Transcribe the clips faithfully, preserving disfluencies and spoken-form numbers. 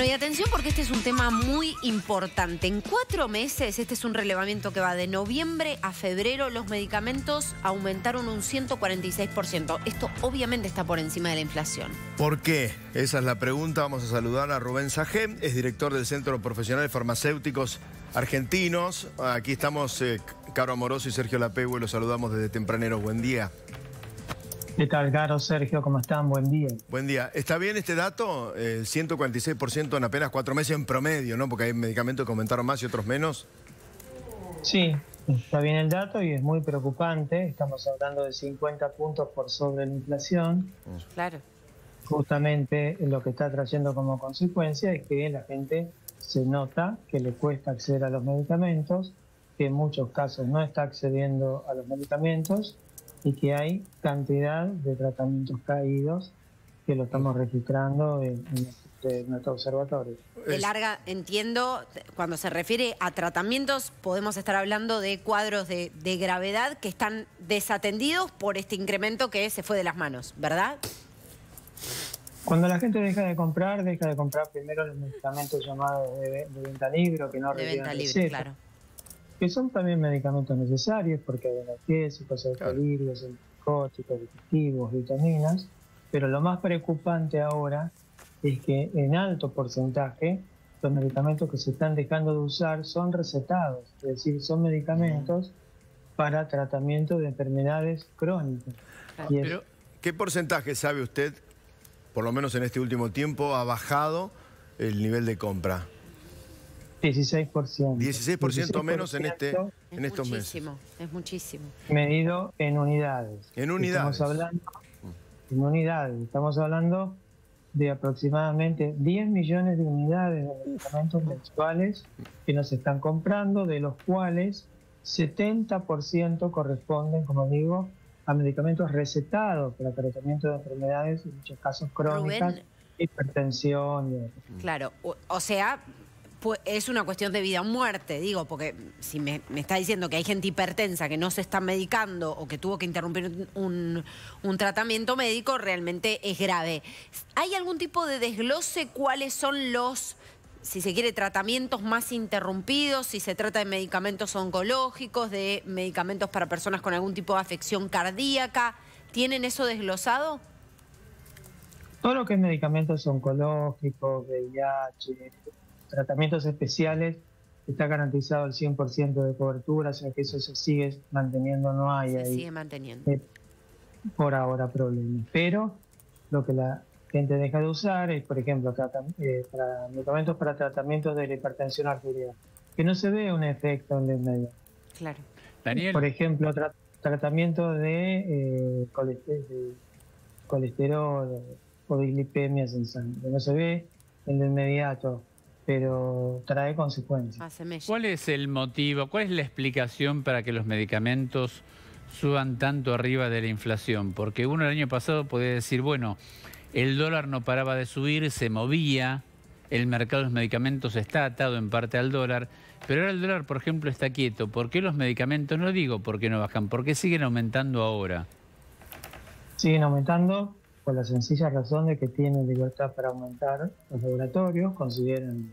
Bueno, y atención porque este es un tema muy importante. En cuatro meses, este es un relevamiento que va de noviembre a febrero, los medicamentos aumentaron un ciento cuarenta y seis por ciento. Esto obviamente está por encima de la inflación. ¿Por qué? Esa es la pregunta. Vamos a saludar a Rubén Sajé, es director del Centro Profesional de Farmacéuticos Argentinos. Aquí estamos, eh, Caro Amoroso y Sergio Lapegüe, los saludamos desde tempranero. Buen día. ¿Qué tal, Caro, Sergio? ¿Cómo están? Buen día. Buen día. ¿Está bien este dato? El ciento cuarenta y seis por ciento en apenas cuatro meses en promedio, ¿no? Porque hay medicamentos que aumentaron más y otros menos. Sí, está bien el dato y es muy preocupante. Estamos hablando de cincuenta puntos por sobre la inflación. Claro. Justamente lo que está trayendo como consecuencia es que la gente se nota que le cuesta acceder a los medicamentos, que en muchos casos no está accediendo a los medicamentos y que hay cantidad de tratamientos caídos que lo estamos registrando en, en, en nuestro observatorio. De larga, entiendo, cuando se refiere a tratamientos, podemos estar hablando de cuadros de, de gravedad que están desatendidos por este incremento que se fue de las manos, ¿verdad? Cuando la gente deja de comprar, deja de comprar primero los medicamentos llamados de, de venta libre, que no de requieren venta libre, receta, claro. Que son también medicamentos necesarios porque hay analgésicos, hay delirios, psicóticos, digestivos, vitaminas, pero lo más preocupante ahora es que en alto porcentaje los medicamentos que se están dejando de usar son recetados, es decir, son medicamentos para tratamiento de enfermedades crónicas. Ah, y es, pero, ¿qué porcentaje sabe usted, por lo menos en este último tiempo, ha bajado el nivel de compra? dieciséis por ciento. dieciséis por ciento menos en, este, en estos muchísimo, meses. Es muchísimo. Medido en unidades. En unidades. Estamos hablando, en unidades. Estamos hablando de aproximadamente diez millones de unidades de medicamentos mensuales que nos están comprando, de los cuales setenta por ciento corresponden, como digo, a medicamentos recetados para tratamiento de enfermedades, en muchos casos crónicas, Rubén, hipertensión y otros. Claro, o, o sea, pues es una cuestión de vida o muerte, digo, porque si me, me está diciendo que hay gente hipertensa que no se está medicando o que tuvo que interrumpir un, un tratamiento médico, realmente es grave. ¿Hay algún tipo de desglose cuáles son los, si se quiere, tratamientos más interrumpidos, si se trata de medicamentos oncológicos, de medicamentos para personas con algún tipo de afección cardíaca? ¿Tienen eso desglosado? Todo lo que es medicamentos oncológicos, V I H, tratamientos especiales, está garantizado el cien por ciento de cobertura, o sea que eso se sigue manteniendo, no hay se ahí, sigue manteniendo. Eh, por ahora problemas. Pero lo que la gente deja de usar es, por ejemplo, eh, para medicamentos para tratamientos de la hipertensión arterial, que no se ve un efecto en el medio. Claro. Daniel. Por ejemplo, tra tratamiento de, eh, colesterol, de colesterol o dislipemias en sangre. No se ve en lo inmediato, pero trae consecuencias. ¿Cuál es el motivo, cuál es la explicación para que los medicamentos suban tanto arriba de la inflación? Porque uno el año pasado podía decir, bueno, el dólar no paraba de subir, se movía, el mercado de los medicamentos está atado en parte al dólar, pero ahora el dólar, por ejemplo, está quieto. ¿Por qué los medicamentos, no digo por qué no bajan, por qué siguen aumentando ahora? Siguen aumentando por la sencilla razón de que tienen libertad para aumentar. Los laboratorios consideran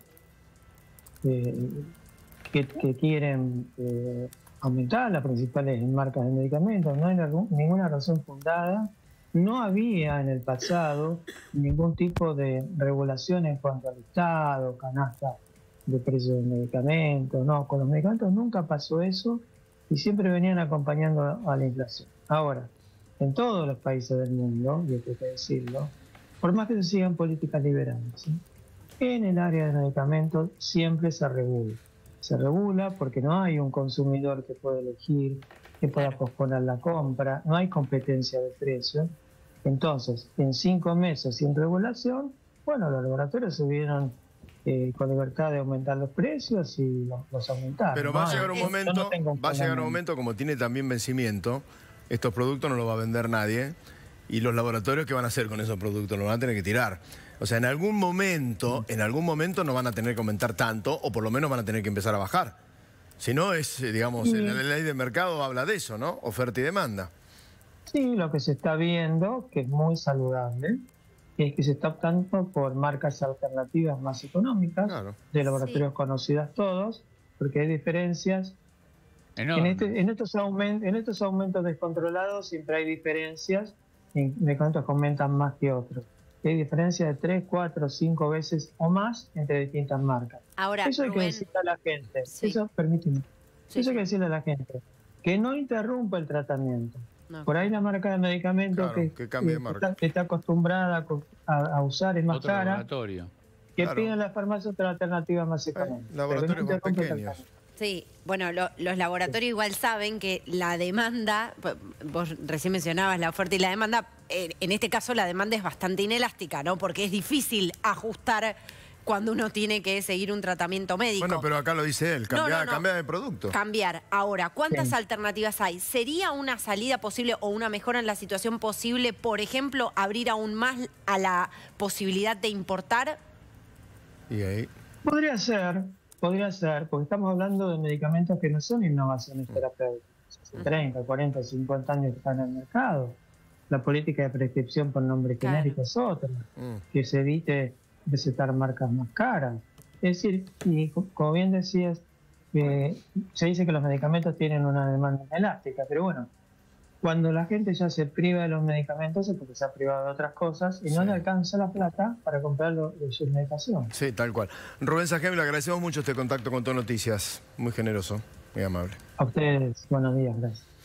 eh, que, que quieren eh, aumentar las principales marcas de medicamentos. No hay algún, ninguna razón fundada. No había en el pasado ningún tipo de regulación en cuanto al Estado, canasta de precios de medicamentos. No, con los medicamentos nunca pasó eso y siempre venían acompañando a la inflación. Ahora, en todos los países del mundo, y hay que decirlo, por más que se sigan políticas liberales, ¿sí?, en el área de medicamentos siempre se regula. Se regula porque no hay un consumidor que pueda elegir, que pueda posponer la compra, no hay competencia de precios. Entonces, en cinco meses sin regulación, bueno, los laboratorios se vieron eh, con libertad de aumentar los precios y los, los aumentaron. Pero va ¿no? a llegar un Yo momento, no tengo un va a llegar un problema. momento, como tiene también vencimiento, estos productos no los va a vender nadie, y los laboratorios, ¿qué van a hacer con esos productos? Los van a tener que tirar. O sea, en algún momento, en algún momento no van a tener que aumentar tanto, o por lo menos van a tener que empezar a bajar. Si no, es, digamos, Sí. la ley de mercado habla de eso, ¿no? Oferta y demanda. Sí, lo que se está viendo, que es muy saludable, es que se está optando por marcas alternativas más económicas, Claro. de laboratorios Sí. conocidas todos, porque hay diferencias. En, Enorme. este, en, estos aumentos, en estos aumentos descontrolados siempre hay diferencias en medicamentos que aumentan más que otros. Hay diferencias de tres, cuatro, cinco veces o más entre distintas marcas. Ahora, Eso hay que Rubén, decirle a la gente. Sí. Eso, permíteme. Sí, Eso hay sí. que decirle a la gente. Que no interrumpa el tratamiento. No. Por ahí la marca de medicamento Claro, que, que cambie de que marca. está, está acostumbrada a, co- a- a usar es más Otro cara, laboratorio. que Claro. piden la farmacia otra alternativa más económica. Pero que no laboratorios más interrumpa el pequeños. tratamiento. Sí, bueno, lo- los laboratorios igual saben que la demanda, p- vos recién mencionabas la oferta y la demanda, eh, en este caso la demanda es bastante inelástica, ¿no? Porque es difícil ajustar cuando uno tiene que seguir un tratamiento médico. Bueno, pero acá lo dice él, cambia, No, no, no. cambia de producto. Cambiar. Ahora, ¿cuántas Sí. alternativas hay? ¿Sería una salida posible o una mejora en la situación posible, por ejemplo, abrir aún más a la posibilidad de importar? Y ahí, Podría ser, podría ser, porque estamos hablando de medicamentos que no son innovaciones terapéuticas. Hace treinta, cuarenta, cincuenta años que están en el mercado. La política de prescripción por nombre Claro. genérico es otra, mm, que se evite recetar marcas más caras. Es decir, y co- como bien decías, eh, se dice que los medicamentos tienen una demanda elástica, pero bueno, cuando la gente ya se priva de los medicamentos es porque se ha privado de otras cosas y no Sí. le alcanza la plata para comprar lo- lo- sus medicaciones. sí, tal cual. Rubén Sajemi, le agradecemos mucho este contacto con Todo Noticias. Muy generoso, muy amable. A ustedes, buenos días, gracias.